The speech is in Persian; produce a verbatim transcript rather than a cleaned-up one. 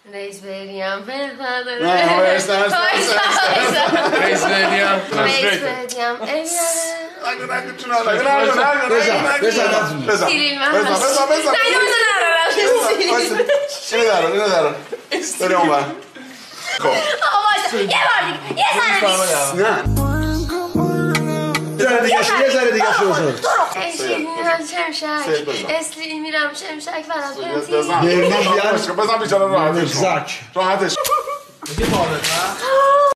رئیس بریم بفرمایید. نه وایس وایس رئیس بدیم. رئیس بریم الیاره. اگه نگو چون اگه نگو نگو بزن بزن بزن سیرین من بزن بزن بزن نه اینو بزن نرارم اینو دارم اینو دارم بریم اون بر خب آقا وایسا یه بار دیگه یه ذره دیگه نه یه ذره دیگه شو یه ذره دیگه شو بزن اشی میرم شمشک اسلی میرم شمشک فرام پنتی بزن برلین بیان بزن بیچاره راحتش زک راحتش میگه بابت نه